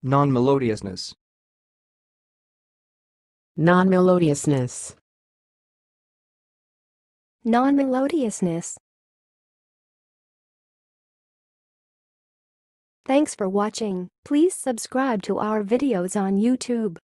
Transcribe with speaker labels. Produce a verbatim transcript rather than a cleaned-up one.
Speaker 1: nonmelodiousness,
Speaker 2: nonmelodiousness,
Speaker 3: nonmelodiousness. Thanks for watching. Please subscribe to our videos on YouTube.